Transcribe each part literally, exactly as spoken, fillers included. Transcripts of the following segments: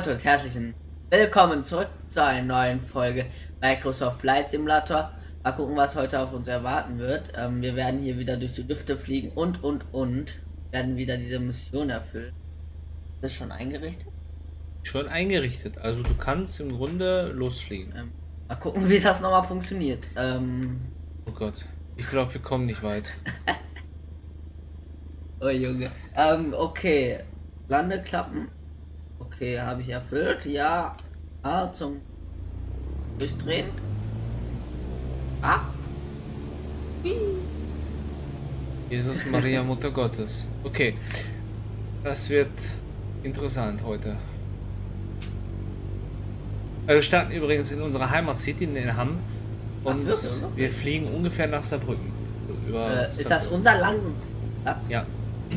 Leute und herzlichen Willkommen zurück zu einer neuen Folge Microsoft Flight Simulator. Mal gucken, was heute auf uns erwarten wird. Ähm, wir werden hier wieder durch die Lüfte fliegen und und und werden wieder diese Mission erfüllen. Ist das schon eingerichtet? Schon eingerichtet. Also du kannst im Grunde losfliegen. Ähm, mal gucken, wie das nochmal funktioniert. Ähm, oh Gott. Ich glaube, wir kommen nicht weit. oh Junge. Ähm, okay. Landeklappen. Okay, habe ich erfüllt. Ja. Ah, zum Durchdrehen. Ah. Jesus Maria, Mutter Gottes. Okay. Das wird interessant heute. Wir starten übrigens in unserer Heimatcity in Hamm. Und Ach, wirklich, oder? wir fliegen ungefähr nach Saarbrücken. Über Äh, ist Saarbrücken. das unser Landungsplatz? Ja.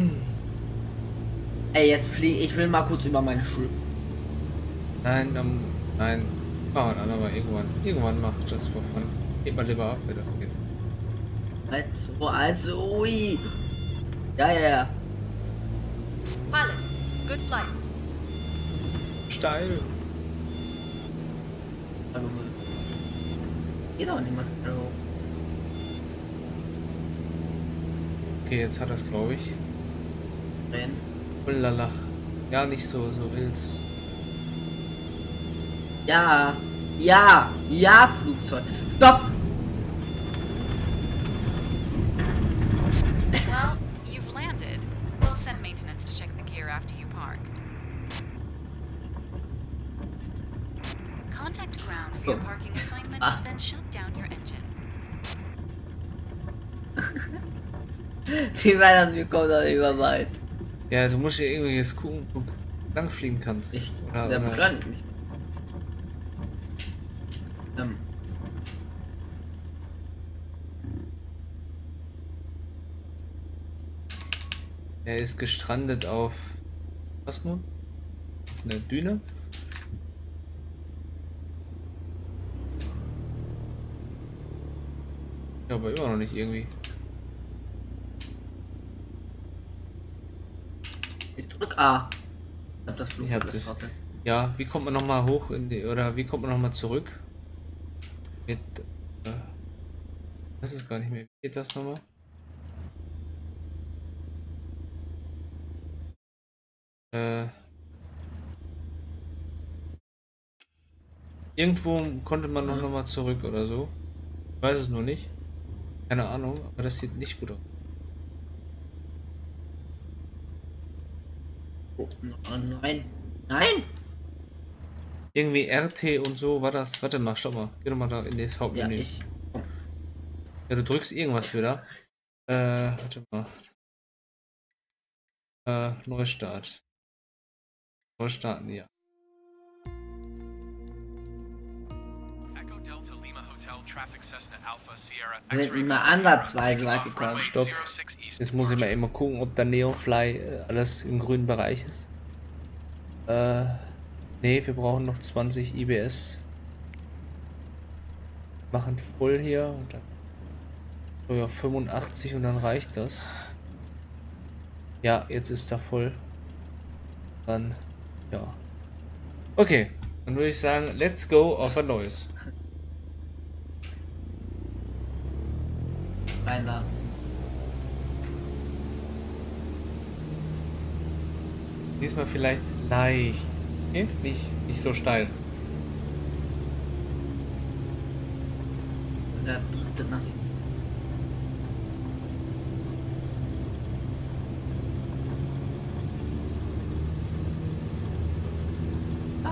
Ey, jetzt fliege ich will mal kurz über meine Schule. Nein, um, nein. Machen wir aber irgendwann. Irgendwann macht just for fun. Geht mal lieber ab, wer das geht. Also, also, ui. Ja, ja, ja. Pilot, good flight. Steil. Also, geht doch nicht mal schnell hoch. Okay, jetzt hat das, glaube ich. Drehen. Oh lala. Ja, nicht so, so wild. Ja, ja, ja, Flugzeug. Stopp! Well, you've landed. We'll send maintenance to check the gear after you park. Contact ground for your parking assignment, Ah. then shut down your engine. Wie weit das wir kommen da über weit. Ja, du musst ja irgendwie jetzt gucken, wo du lang fliegen kannst. Ich, Oder, der oder. beschleunigt mich. Ähm. Er ist gestrandet auf. Was nun? Eine Düne? Ja, aber immer noch nicht irgendwie. Ich drück A. Ich hab das Ich Flugzeug hab das. gespottet. Ja, wie kommt man noch mal hoch in die. Oder wie kommt man noch mal zurück? Mit. Äh, das ist gar nicht mehr. Wie geht das nochmal? Äh. Irgendwo konnte man noch, noch mal zurück oder so. Ich weiß es nur nicht. Keine Ahnung, aber das sieht nicht gut aus. Oh, nein. Nein! Irgendwie R T und so war das. Warte mal, stopp mal. Geh doch mal da in das Ja, Hauptmenü. ich. Ja, du drückst irgendwas wieder. Äh, warte mal. Äh, Neustart. Neustarten, ja. Wir sind nicht mal ansatzweise weit gekommen. Stopp. Jetzt muss ich mal eben gucken, ob da Neofly äh, alles im grünen Bereich ist. Äh, nee, wir brauchen noch zwanzig I B S. Machen voll hier und dann so, ja, fünfundachtzig und dann reicht das. Ja, jetzt ist er voll. Dann, ja. Okay, dann würde ich sagen, let's go auf ein neues. Rein da. Diesmal vielleicht leicht. Okay? Nicht, nicht so steil. Der dritte nach hinten. Ah.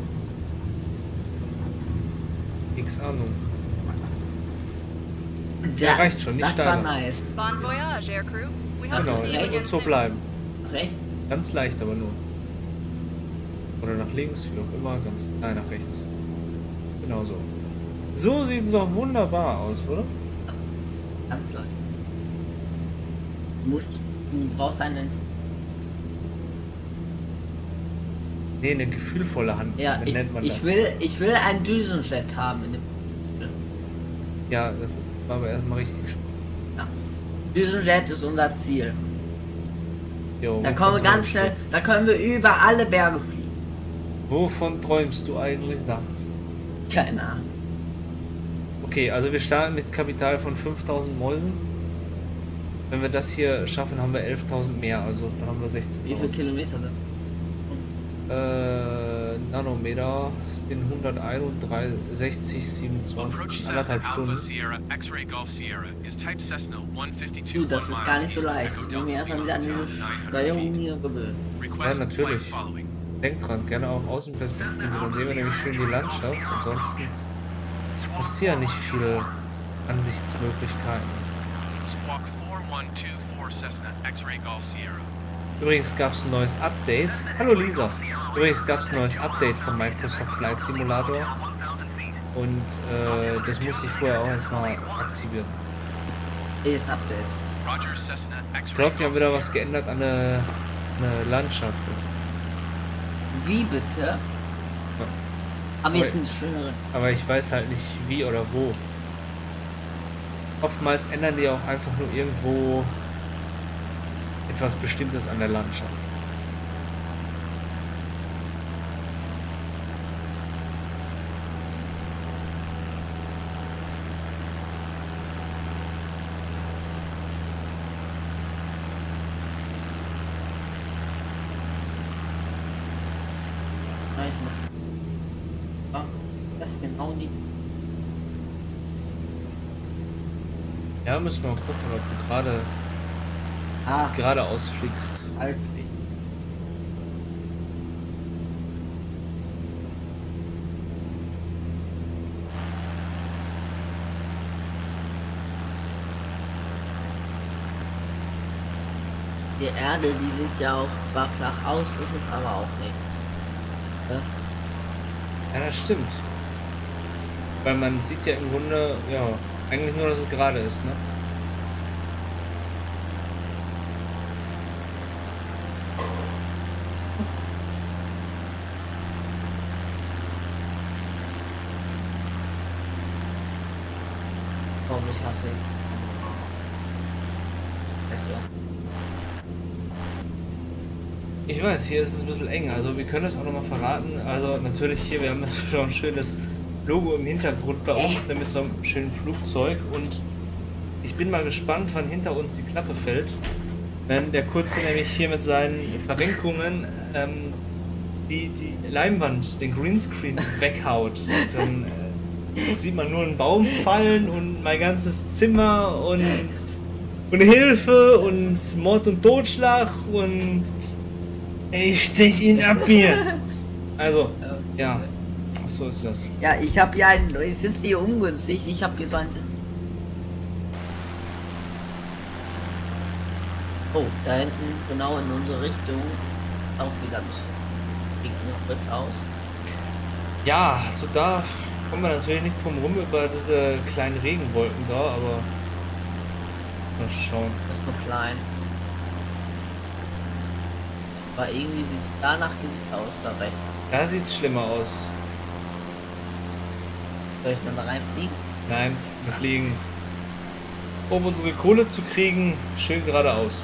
Nix Ahnung. Ja, reicht schon, nicht das steiler. war nice. Bon voyage, aircrew. We hope Genau, to see you ja, again wird so soon. bleiben. Rechts. Ganz leicht aber nur. Oder nach links, wie auch immer, ganz. Nein, nach rechts. Genau so. So sieht es doch wunderbar aus, oder? Ganz leicht. Du musst. Du brauchst einen. Nee, eine gefühlvolle Hand. Ja, Wie ich, nennt man ich das? will. Ich will einen Düsenjet haben in dem. Ja, das war aber erstmal richtig spannend. Ja. Düsenjet ist unser Ziel. Jo, Da wo kommen wir kommt ganz drauf schnell. steht. Da können wir über alle Berge fliegen. Wovon träumst du eigentlich nachts? Keine Ahnung. Okay, also wir starten mit Kapital von fünftausend Mäusen. Wenn wir das hier schaffen, haben wir elftausend mehr, also da haben wir sechzehn. Wie viele Kilometer sind? Äh, Nanometer sind hunderteinundsechzig, siebenundzwanzig, anderthalb Stunden. Du, das ist gar nicht so leicht. Ich muss mich erstmal wieder an diese Steuerung hier gewöhnen. Ja, natürlich. Denkt dran, gerne auch Außenperspektive, dann sehen wir nämlich schön die Landschaft. Ansonsten hast du ja nicht viele Ansichtsmöglichkeiten. Übrigens gab es ein neues Update. Hallo Lisa. Übrigens gab es ein neues Update von Microsoft Flight Simulator. Und äh, das musste ich vorher auch erstmal aktivieren. Welches Update? Ich glaube, die haben wieder was geändert an der, der Landschaft. Wie bitte? Ja. Aber jetzt ein schönere. Aber ich weiß halt nicht wie oder wo. Oftmals ändern die auch einfach nur irgendwo etwas Bestimmtes an der Landschaft. Nein, ich muss. Ah, das ist genau die. Ja, müssen wir mal gucken, ob du gerade Ah, geradeaus fliegst. Altweg. Die Erde, die sieht ja auch zwar flach aus, ist es aber auch nicht. Ja? Ja, das stimmt. Weil man sieht ja im Grunde, ja, eigentlich nur, dass es gerade ist, ne? Oh, ich hasse ihn. Also. Ich weiß, hier ist es ein bisschen eng, also wir können das auch nochmal verraten. Also natürlich hier, wir haben schon ein schönes Logo im Hintergrund bei uns, ne, mit so einem schönen Flugzeug, und ich bin mal gespannt, wann hinter uns die Klappe fällt. Wenn der Kurze nämlich hier mit seinen Verrenkungen ähm, die, die Leinwand, den Greenscreen weghaut. Und dann äh, sieht man nur einen Baum fallen und mein ganzes Zimmer und, und Hilfe und Mord und Totschlag und ich stech ihn ab hier. Also, ja, so ist das. Ja, ich habe hier einen. Ich sitze hier ungünstig. Ich habe hier so einen Sitz. Oh, da hinten, genau in unsere Richtung, auch wieder ein bisschen regnerisch aus. Ja, also da kommen wir natürlich nicht drum rum über diese kleinen Regenwolken da, aber mal schauen. Das ist nur klein. Aber irgendwie sieht es danach Gewicht aus, da rechts. Da sieht's schlimmer aus. Soll ich mal da reinfliegen? Nein, wir fliegen. Um unsere Kohle zu kriegen, schön geradeaus.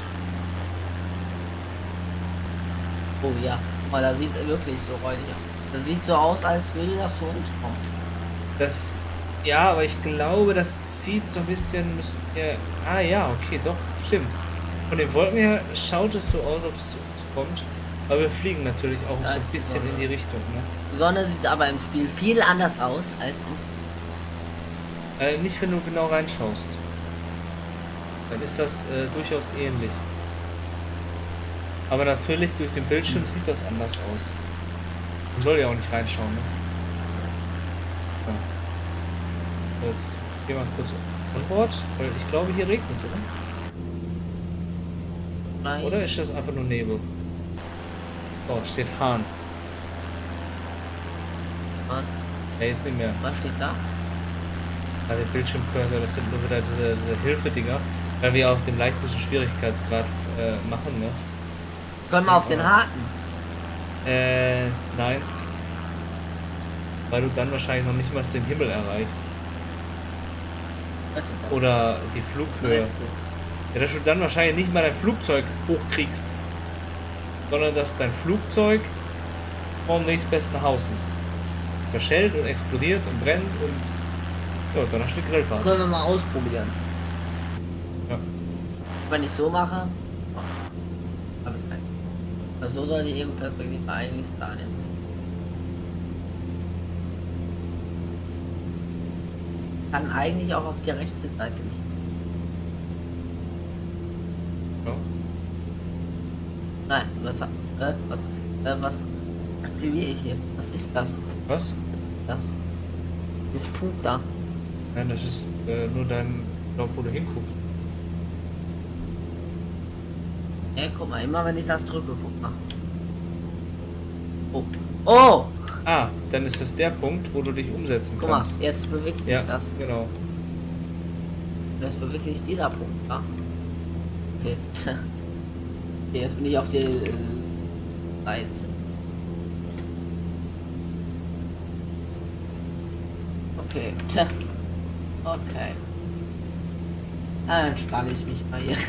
Oh ja, aber da sieht es wirklich so räudig aus. Das sieht so aus, als würde das zu uns kommen. Das, ja, aber ich glaube, das zieht so ein bisschen, müssen wir, ah ja, okay, doch, stimmt. Von den Wolken her schaut es so aus, ob es zu uns kommt. Aber wir fliegen natürlich auch Da so ein ist die bisschen Sonne. in die Richtung, ne? Die Sonne sieht aber im Spiel viel anders aus als im Äh, nicht, wenn du genau reinschaust. Dann ist das äh, durchaus ähnlich. Aber natürlich, durch den Bildschirm sieht das anders aus. Man soll ja auch nicht reinschauen, ne? Ja. Jetzt gehen wir kurz an Bord, weil ich glaube, hier regnet es, oder? Gleich. Oder ist das einfach nur Nebel? Oh, steht Hahn. Was, Ja, jetzt nicht mehr. was steht da? Also der Bildschirmcursor, das sind nur wieder diese, diese Hilfedinger, weil wir auf dem leichtesten Schwierigkeitsgrad äh, machen, ne? Können wir auf den Haken? Äh, nein. Weil du dann wahrscheinlich noch nicht mal den Himmel erreichst. Was ist das? Oder die Flughöhe. Weißt du? Ja, dass du dann wahrscheinlich nicht mal dein Flugzeug hochkriegst. Sondern dass dein Flugzeug vor dem nächstbesten Haus ist. Zerschellt und explodiert und brennt und ja, dann hast du eine Grillparty. Können wir mal ausprobieren. Ja. Wenn ich so mache, habe ich eigentlich. Also so soll die eben Perspektive eigentlich sein. Kann eigentlich auch auf die rechte Seite nicht. Ja. Nein, was, äh, was, äh, was aktiviere ich hier? Was ist das? Was? Das? Dieses Punkt da. Nein, das ist äh, nur dein Lauf, wo du hinguckst. Ja, guck mal, immer wenn ich das drücke, guck mal. Oh. Oh! Ah, dann ist das der Punkt, wo du dich umsetzen Guck mal, kannst. jetzt bewegt sich Ja, das. genau. Jetzt bewegt sich dieser Punkt da. Okay. Okay, jetzt bin ich auf die äh, Seite. Okay. Tja. Okay. Dann entspanne ich mich mal hier.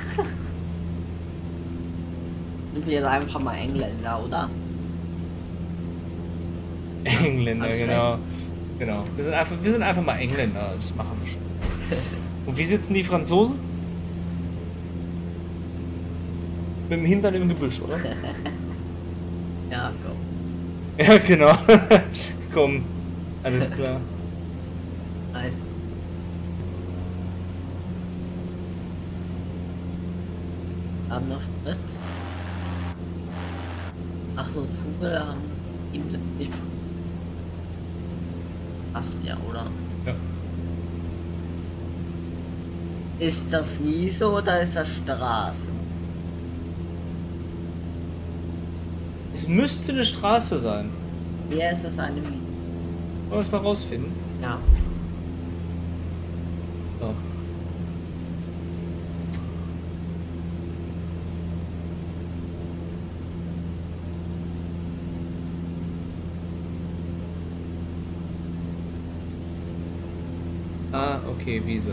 Sind wir jetzt einfach mal Engländer, oder? Engländer, Hab ich genau. recht. Genau. Wir sind, einfach, wir sind einfach mal Engländer, das machen wir schon. Und wie sitzen die Franzosen? Mit dem Hintern im Gebüsch, oder? Ja, komm. Ja, genau. Komm, alles klar. Nice. Haben noch Sprit. Ach so, Vogel haben siebenundsiebzig Prozent. Passt ja, oder? Ja. Ist das Wiese oder ist das Straße? Es müsste eine Straße sein. Hier ist das eine Wiese. Wollen wir es mal rausfinden? Ja. So. Ah, okay, Wiese.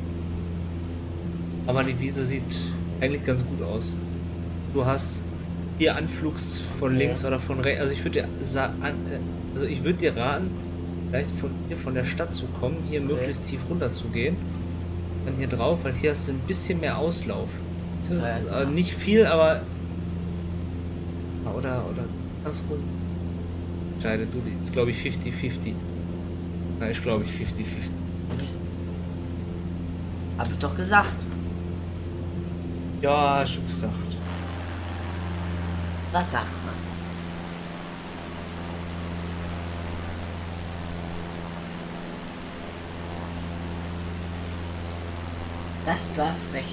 Aber die Wiese sieht eigentlich ganz gut aus. Du hast hier Anflugs von Okay. links oder von rechts. Also ich würde dir sa- an, äh, also ich würde dir raten, vielleicht von hier von der Stadt zu kommen, hier Okay. möglichst tief runter zu gehen. Dann hier drauf, weil hier hast du ein bisschen mehr Auslauf. Ja, ja, klar. Also nicht viel, aber oder oder andersrum. Entscheide du jetzt, glaube ich fünfzig fünfzig. Na, ich glaube ich fünfzig fünfzig. Hab ich doch gesagt. Ja, hast du gesagt. Was sagt man? Das war frech.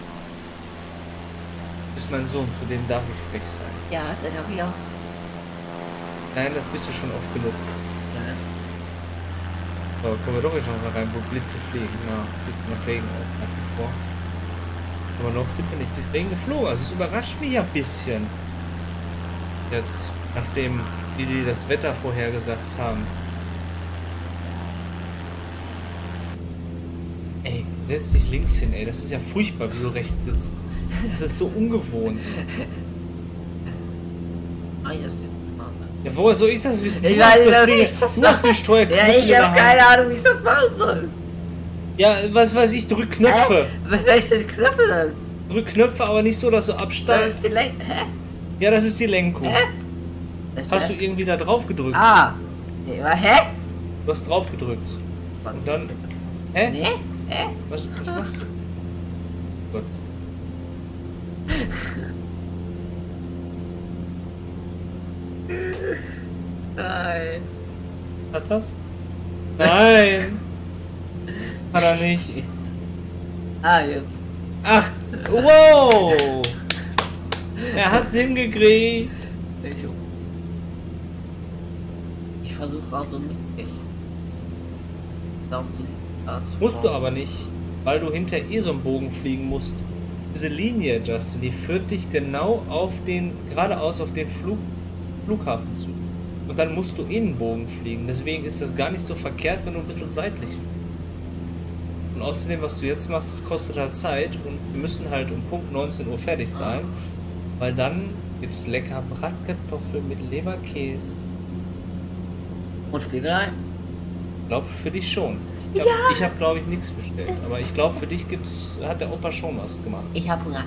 Du bist mein Sohn, zu dem darf ich frech sein. Ja, das habe ich auch. Nein, das bist du schon oft genug. Ja. So, kommen wir doch jetzt noch mal rein, wo Blitze fliegen. Ja, sieht nach Regen aus, nach wie vor. Aber noch sind wir nicht durch Regen geflogen. Also es überrascht mich ja ein bisschen. Jetzt, nachdem die, die das Wetter vorhergesagt haben. Ey, setz dich links hin, ey. Das ist ja furchtbar, wie du rechts sitzt. Das ist so ungewohnt. Ah, ich das jetzt mal. Ja, woher soll ich das wissen? Ich Du hast weiß das nicht, Ding- wie ich das du hast mache. den Steuerknopf Ja, in ich der habe Hand. keine Ahnung, wie ich das machen soll. Ja, was weiß ich, drück Knöpfe. Hä? Welche Knöpfe denn? Drück Knöpfe, aber nicht so, dass du Das absteigst. ist die Lenk. Hä? Ja, das ist die Lenkung. Hä? Das Hast du ist irgendwie da drauf gedrückt? Ah. Nee, wa- hä? Du hast drauf gedrückt. Und dann. Hä? Nee? Hä? Was, was machst du? Gott. Nein. Hat das? Nein! Hat er nicht. Ah, jetzt. Ach, wow! Er hat's hingekriegt. Ich, ich versuch's auch so mittig. Auf die Art. Musst du aber nicht, weil du hinter eh so einen Bogen fliegen musst. Diese Linie, Justin, die führt dich genau auf den, geradeaus auf den Flug, Flughafen zu. Und dann musst du in den Bogen fliegen. Deswegen ist das gar nicht so verkehrt, wenn du ein bisschen seitlich fliegst. Und außerdem, was du jetzt machst, das kostet halt Zeit und wir müssen halt um Punkt neunzehn Uhr fertig sein, weil dann gibt's lecker Bratkartoffeln mit Leberkäse. Und Spiegelei? Ich glaube für dich schon. Ich Ja. habe, ich hab, glaube ich, nichts bestellt. Aber ich glaube, für dich gibt's, hat der Opa schon was gemacht. Ich hab Hunger.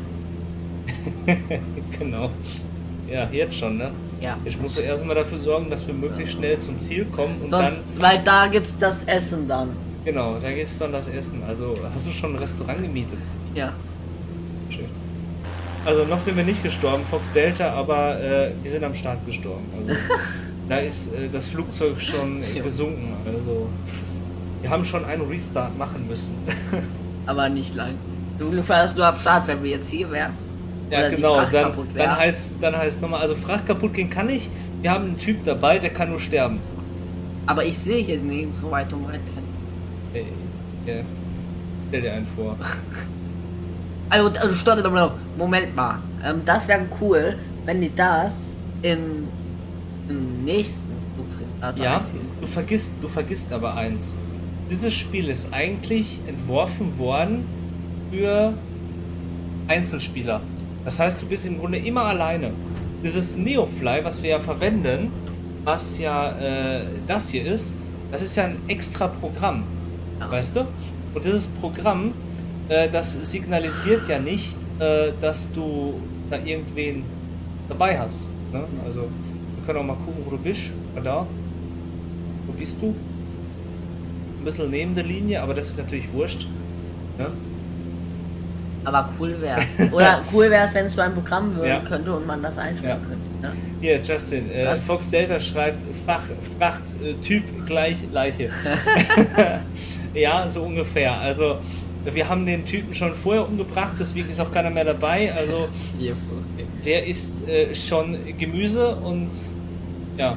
Genau. Ja, jetzt schon, ne? Ja. Ich muss erstmal dafür sorgen, dass wir möglichst schnell zum Ziel kommen und Sonst, dann. weil da gibt's das Essen dann. Genau, da gibt es dann das Essen. Also, hast du schon ein Restaurant gemietet? Ja. Schön. Also, noch sind wir nicht gestorben, Fox Delta, aber äh, wir sind am Start gestorben. Also, da ist äh, das Flugzeug schon äh, gesunken. Also, wir haben schon einen Restart machen müssen. Aber nicht lang. Du fährst nur am Start, wenn wir jetzt hier wären. Ja, Oder die genau. Fracht Dann, kaputt wär. dann heißt dann heißt nochmal, also Fracht kaputt gehen kann ich. Wir haben einen Typ dabei, der kann nur sterben. Aber ich sehe hier nicht so weit und weit hin. Ey, ja. Stell dir einen vor. Also, also stopp, Moment mal. Ähm, das wäre cool, wenn die das in, im nächsten Flugsimulator Ja, einfügen. du vergisst, du vergisst aber eins. Dieses Spiel ist eigentlich entworfen worden für Einzelspieler. Das heißt, du bist im Grunde immer alleine. Dieses Neofly, was wir ja verwenden, was ja äh, das hier ist, das ist ja ein extra Programm. Ja. Weißt du? Und dieses Programm, äh, das signalisiert ja nicht, äh, dass du da irgendwen dabei hast. Ne? Also, wir können auch mal gucken, wo du bist. Ah, da. Wo bist du? Ein bisschen neben der Linie, aber das ist natürlich wurscht. Ne? Aber cool wär's. Oder cool wär's, wenn es so ein Programm werden Ja. könnte und man das einstellen Ja. könnte. Ne? Hier, Justin, äh, Was? Fox Delta schreibt Fach, Fracht, äh, Typ gleich Leiche. Ja, so ungefähr. Also, wir haben den Typen schon vorher umgebracht, deswegen ist auch keiner mehr dabei. Also, Hier, okay. der ist äh, schon Gemüse und ja.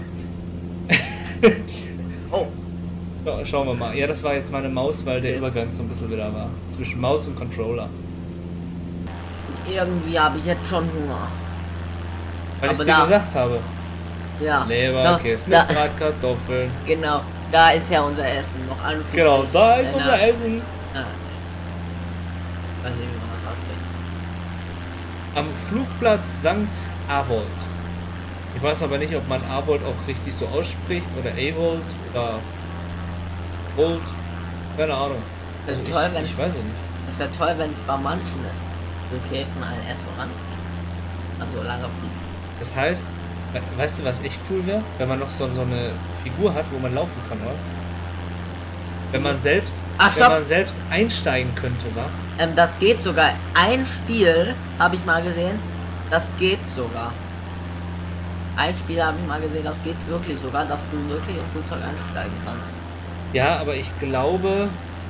Oh, So, schauen wir mal. Ja, das war jetzt meine Maus, weil der Okay. Übergang so ein bisschen wieder war. Zwischen Maus und Controller. irgendwie habe ich jetzt schon Hunger. Weil ich Aber dir da- gesagt habe. Ja. Leber, da, Käse mit da, Bratkartoffeln. genau, da ist ja unser Essen. Noch einundvierzig. Genau, da ist äh, unser Essen. Ja. Weiß nicht, wie man das ausspricht. Am Flugplatz Sankt Avold. Ich weiß aber nicht, ob man Avold auch richtig so ausspricht oder Avold oder Volt. Keine Ahnung. Wäre Also toll, ich, wenn ich weiß es nicht. Es wäre toll, wenn es bei manchen Flughäfen ein Restaurant gibt. Also lange Flug. Das heißt, we- weißt du, was echt cool wäre? Wenn man noch so, so eine Figur hat, wo man laufen kann, oder? Wenn man selbst, Ach, wenn stopp. man selbst einsteigen könnte, wa? Ähm, das geht sogar. Ein Spiel habe ich mal gesehen. Das geht sogar. Ein Spiel habe ich mal gesehen, das geht wirklich sogar, dass du wirklich im Flugzeug einsteigen kannst. Ja, aber ich glaube,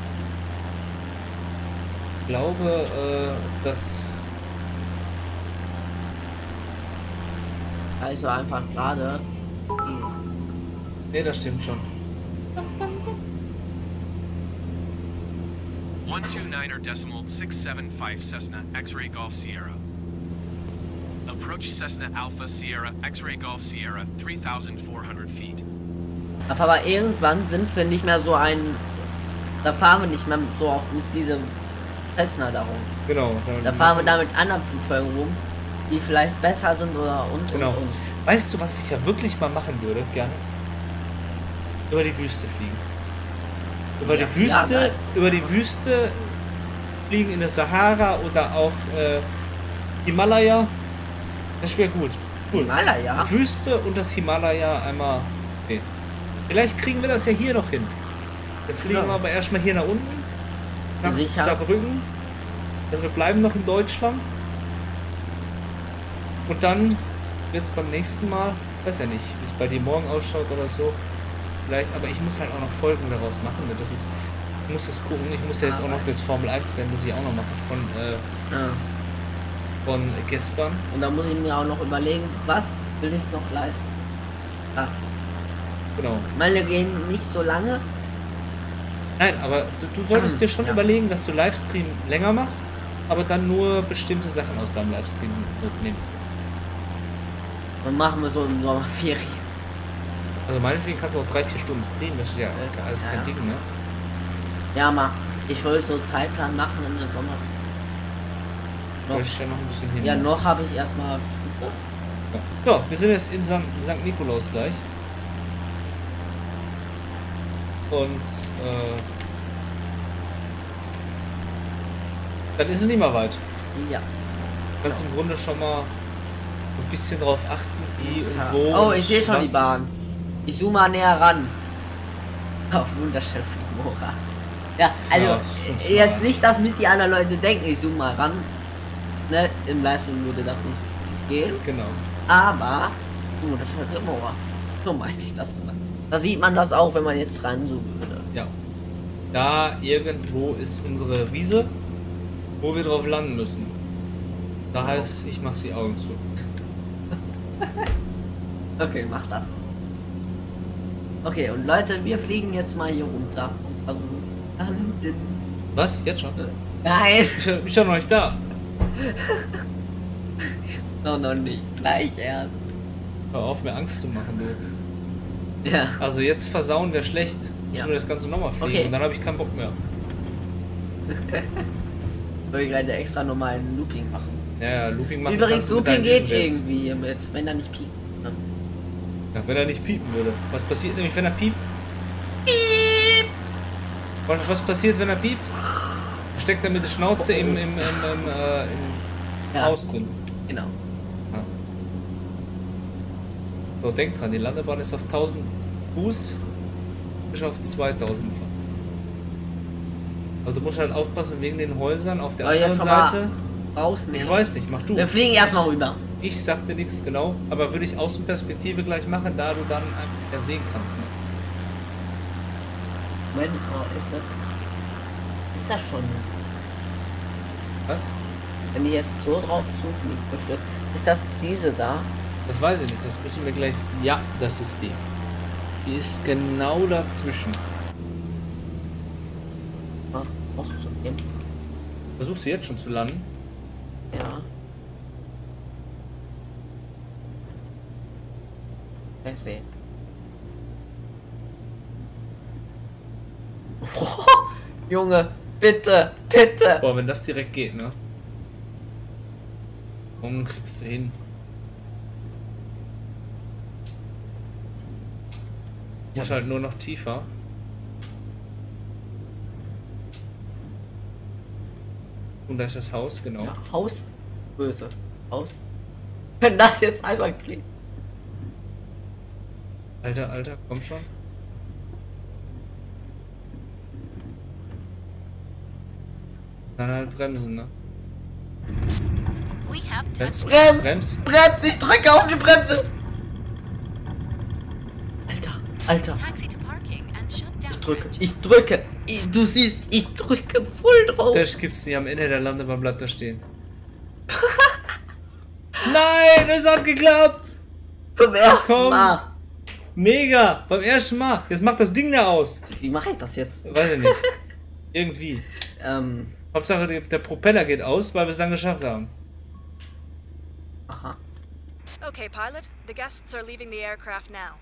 glaube, äh, dass Also einfach gerade. nee, das stimmt schon. one two niner decimal six seven five Cessna X-Ray Golf Sierra. Approach Cessna Alpha Sierra X-Ray Golf Sierra three thousand four hundred feet. Aber irgendwann sind wir nicht mehr so ein. Da fahren wir nicht mehr so auf mit diesem Cessna darum. Genau. Da fahren wir da mit anderen Flugzeugen rum, die vielleicht besser sind oder und Genau. und und. Weißt du, was ich ja wirklich mal machen würde, gerne? Über die Wüste fliegen. Über Ja, die Wüste, ja, geil. über die Wüste fliegen in der Sahara oder auch äh, Himalaya. Das wäre gut. Cool. Himalaya? Wüste und das Himalaya einmal. Okay. Vielleicht kriegen wir das ja hier noch hin. Jetzt fliegen Genau. wir aber erstmal hier nach unten. Nach Sicher. Saarbrücken. Also wir bleiben noch in Deutschland. Und dann jetzt beim nächsten Mal, weiß ja nicht, wie es bei dir morgen ausschaut oder so. Vielleicht, aber ich muss halt auch noch Folgen daraus machen. Ne? Das ist, ich muss das gucken. Ich muss ja jetzt auch noch das Formel eins Rennen muss ich auch noch machen von, äh, Ja. von gestern. Und da muss ich mir auch noch überlegen, was will ich noch leisten. Was? Genau. Meine gehen nicht so lange. Nein, aber du, du solltest dir schon Ja. überlegen, dass du Livestream länger machst, aber dann nur bestimmte Sachen aus deinem Livestream nimmst. Dann machen wir so im Sommerferien. Also meinetwegen kannst du auch drei, vier Stunden streamen, das ist ja alles Ja, kein ja. Ding, ne? Ja, mal. Ich wollte so Zeitplan machen in der Sommerferien. Da Noch. ist ja noch ein bisschen hin. Ja, noch habe ich erstmal. So, wir sind jetzt in Sankt Nikolaus gleich. Und äh, dann ist es nicht mehr weit. Ja. Du kannst im Grunde schon mal ein bisschen drauf achten, wie und wo. Oh, und ich sehe schon was. die Bahn. Ich zoome mal näher ran. Auf wunderschön Mora. Ja, also Ja, schon smart. jetzt nicht, dass mit die anderen Leute denken, ich zoome mal ran. Ne, im Livestream würde das nicht so gehen. Genau. Aber wunderschön Mora. So meine ich das immer. Da sieht man das auch, wenn man jetzt ranzoomen würde. Ja. Da irgendwo ist unsere Wiese, wo wir drauf landen müssen. Da heißt, ich mache die Augen zu. Okay, mach das. Okay, und Leute, wir fliegen jetzt mal hier runter. Also, landen. Was? Jetzt schon? Nein, Ich bin ja noch nicht da. noch, noch nicht. Gleich erst. Hör auf, mir Angst zu machen, du. Ja. Also jetzt versauen wäre schlecht. Müssen Ja. wir das Ganze nochmal fliegen Okay. und dann habe ich keinen Bock mehr. Soll ich gerade extra nochmal ein Looping machen? Ja, ja, Looping machen Übrigens, kannst du mit Looping deinen geht Düsenjets. irgendwie hiermit, wenn er nicht piept. Ne? Ja, wenn er nicht piepen würde. Was passiert nämlich, wenn er piept? Piep! Was, was passiert, wenn er piept? Er steckt er mit der Schnauze im, im, im, im, äh, im Ja, Haus drin. genau. Ja. So, denk dran, die Landebahn ist auf tausend Fuß, ist auf zweitausend. Also du musst halt aufpassen wegen den Häusern auf der Soll ich jetzt anderen schon mal Seite. rausnehmen? Ich weiß nicht, mach du. Wir fliegen erstmal rüber. Ich sagte nichts genau, aber würde ich Außenperspektive gleich machen, da du dann einfach mehr sehen kannst. Ne? Moment, oh, ist das... Ist das schon... Was? Wenn ich jetzt so drauf zufliege, bestimmt. Ist das diese da? Das weiß ich nicht, das müssen wir gleich... Ja, das ist die. Die ist genau dazwischen. Ah, auszugeben. Versuchst du jetzt schon zu landen? Ja. Ich sehe. Junge, bitte, bitte. Boah, wenn das direkt geht, ne? Komm, kriegst du hin. Ja. Ist halt nur noch tiefer. Und da ist das Haus, genau. Ja, Haus. Böse. Haus. Wenn das jetzt einmal klingt. Alter, Alter, komm schon. Dann halt bremsen, ne? We have Brems, touched. Brems! Brems. Brems! Ich drücke auf die Bremse! Alter, Alter. Taxi to parking and shut down. Ich drücke, bridge. ich drücke. Ich, du siehst, ich drücke voll drauf. Das gibt's nicht am Ende der Landebahn da stehen. Nein, es hat geklappt! Zum ersten Komm. Mal. Mega! Beim ersten Mal! Jetzt macht das Ding da aus! Wie mache ich das jetzt? Weiß ich nicht. Irgendwie. Ähm, Hauptsache der, der Propeller geht aus, weil wir es dann geschafft haben. aha. Okay, pilot, the guests are leaving the aircraft now.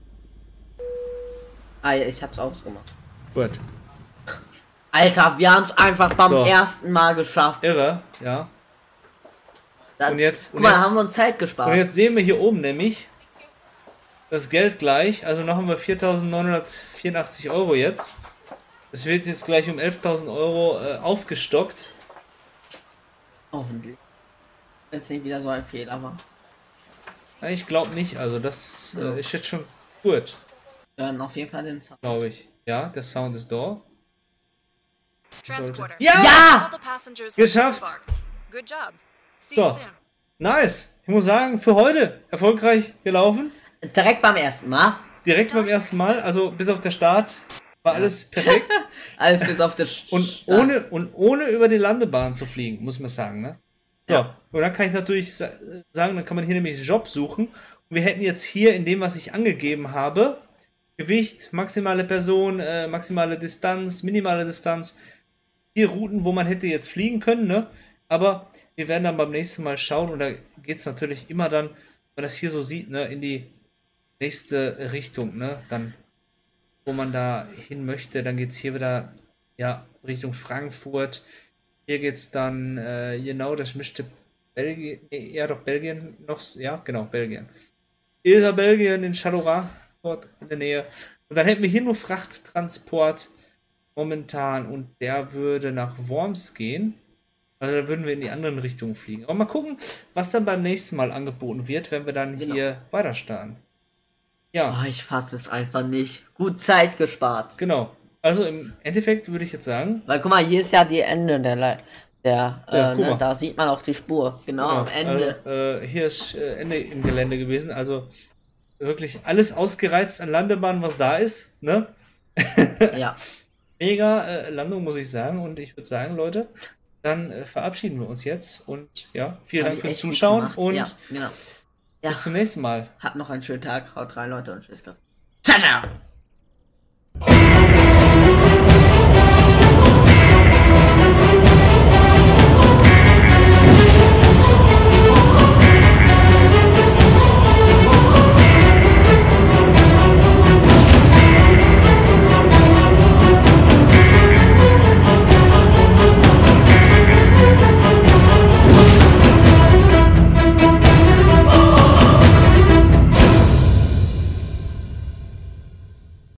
Ah, ja, ich hab's ausgemacht. Gut. Alter, wir haben es einfach beim So. ersten Mal geschafft. Irre, ja. Da, Und jetzt- guck und mal, jetzt- haben wir uns Zeit gespart. Und jetzt sehen wir hier oben nämlich das Geld gleich. Also noch haben wir viertausendneunhundertvierundachtzig Euro jetzt. Es wird jetzt gleich um elftausend Euro äh, aufgestockt. Hoffentlich. Wenn es nicht wieder so ein Fehler war. Ja, ich glaube nicht. Also das äh, ist jetzt schon gut, Wir hören auf jeden Fall den Sound. glaube ich. Ja, der Sound ist da. Transporter. Ja! Ja! All the passengers have Geschafft. disembarked. Good job. See So. you soon. Nice. Ich muss sagen, für heute erfolgreich gelaufen. Direkt beim ersten Mal. Direkt beim ersten Mal. Also bis auf der Start war alles perfekt. Alles bis auf den Und Start. ohne, und ohne über die Landebahn zu fliegen, muss man sagen, ne? So, Ja. und dann kann ich natürlich sa sagen, dann kann man hier nämlich Job suchen. Und wir hätten jetzt hier in dem, was ich angegeben habe, Gewicht, maximale Person, äh, maximale Distanz, minimale Distanz, vier Routen, wo man hätte jetzt fliegen können, ne? Aber wir werden dann beim nächsten Mal schauen und da geht es natürlich immer dann, wenn man das hier so sieht, ne, in die nächste Richtung, ne? Dann, wo man da hin möchte, dann geht es hier wieder, ja, Richtung Frankfurt. Hier geht es dann, äh, genau, das müsste Belgien, nee, ja doch Belgien noch, ja, genau, Belgien. Ist ja Belgien in Chalorat, dort in der Nähe. Und Und dann hätten wir hier nur Frachttransport momentan und der würde nach Worms gehen. Also da würden wir in die anderen Richtungen fliegen. Aber mal gucken, was dann beim nächsten Mal angeboten wird, wenn wir dann Genau. hier weiter starten. Ja, Oh, ich fasse es einfach nicht. Gut Zeit gespart. genau. Also im Endeffekt würde ich jetzt sagen, Weil guck mal, hier ist ja die Ende der Le der, Ja, äh, guck ne, mal. da sieht man auch die Spur. Genau, am Ende. Also, äh, hier ist äh, Ende im Gelände gewesen. Also wirklich alles ausgereizt an Landebahn, was da ist. Ne? Ja. Mega äh, Landung, muss ich sagen. Und ich würde sagen, Leute, dann äh, verabschieden wir uns jetzt. Und ja, vielen Hab Dank ich fürs echt gut Zuschauen gemacht. und Ja, genau. Ja. bis zum nächsten Mal. Habt noch einen schönen Tag. Haut rein, Leute, und tschüss. Ciao, ciao.